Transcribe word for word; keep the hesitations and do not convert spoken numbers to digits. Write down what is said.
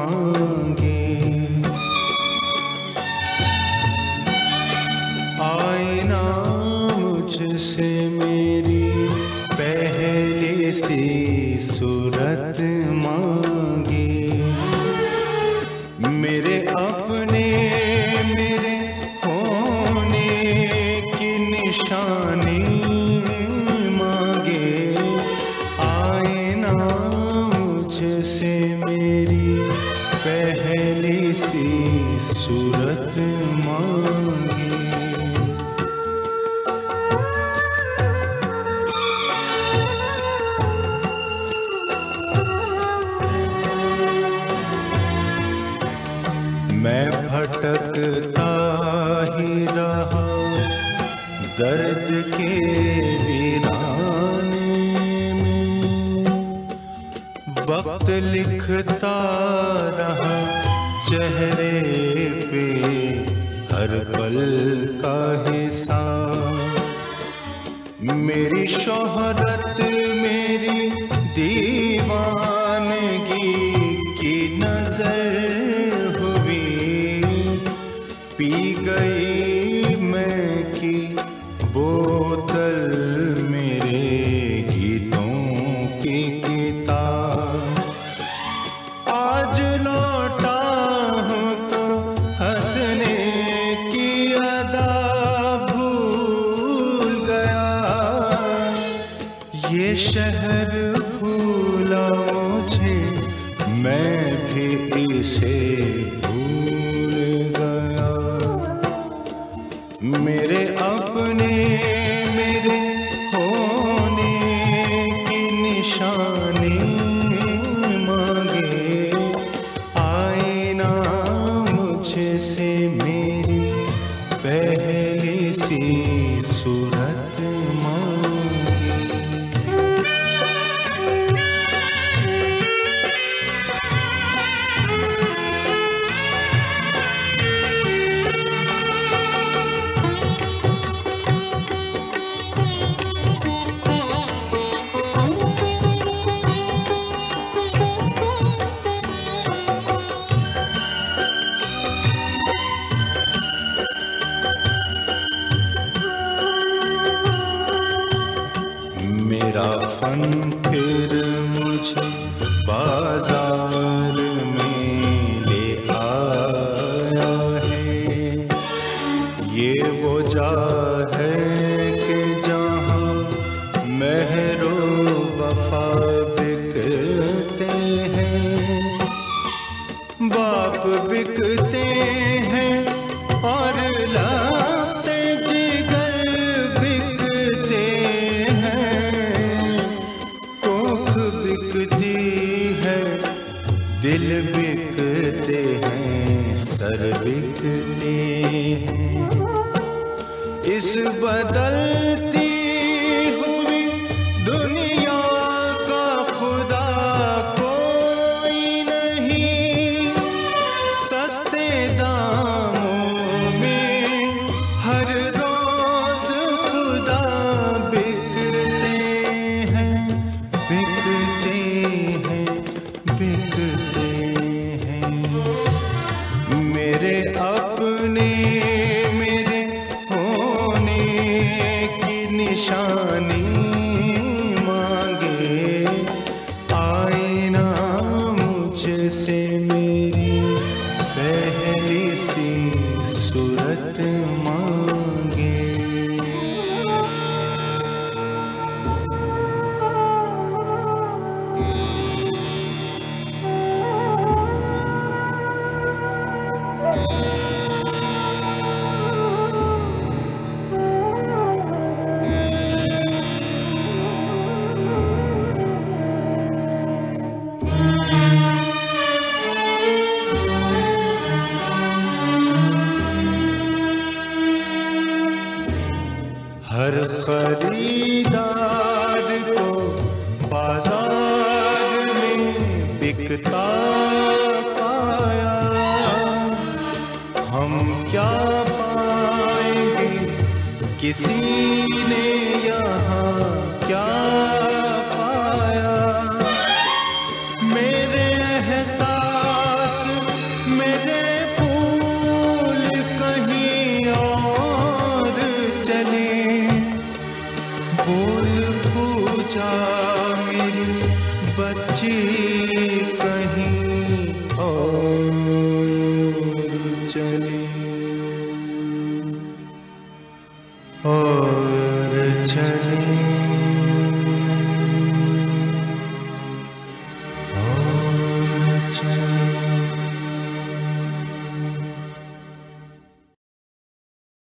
मांगे। आईना मुझसे मेरी पहली सी सूरत मांगे। मेरे अपने मेरे होने की निशानी मांगे। आईना मुझसे मेरी पहली सी सूरत मांगे। मैं भटकता ही रहा दर्द के वीराने में। वक्त लिखता रहा चेहरे पे हर पल का हिसाब। मेरी शोहरत मेरी दीवानगी की नजर पी गई मैं की बोतल मेरे गीतों की किताब। आज लौटा हूँ तो हंसने की अदा भूल गया। ये शहर भूला मुझे, मैं भी इसे भूल गया। मेरे अपने मेरे होने की निशानी मांगे। आईना मुझसे मेरी पहली सी सूरत मांगे। मेरा फन फिर मुझे बाजार में ले आया है। ये वो जा है कि जहाँ महरो वफा बिकते हैं। बाप बिकते हैं और लाफ्ते जिगर बिकते हैं। कोख बिकती है, दिल बिकते हैं, सर बिकते हैं। इस बदलती हुई दुनिया का खुदा कोई नहीं। सस्ते दामों में हर रोज खुदा बिकते हैं, बिकते हैं, बिकते हैं। मेरे अपने मेरे होने की निशानी मांगे। आईना मुझसे मेरी पहली सी सूरत मांगे। हर खरीदार को बाजार में बिकता पाया। हम क्या पाएंगे, किसी ने यहाँ क्या पाया। मेरे एहसास और चले और चले।